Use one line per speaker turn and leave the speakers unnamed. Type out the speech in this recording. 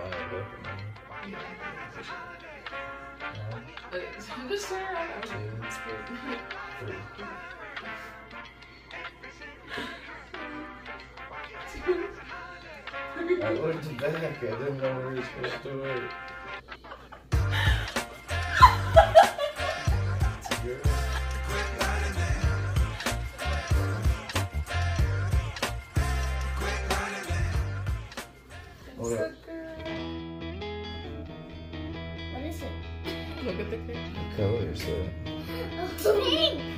I looked back, I didn't know where you were supposed to wait.
What is it?
Look at the cake.
What color is that?
Pink!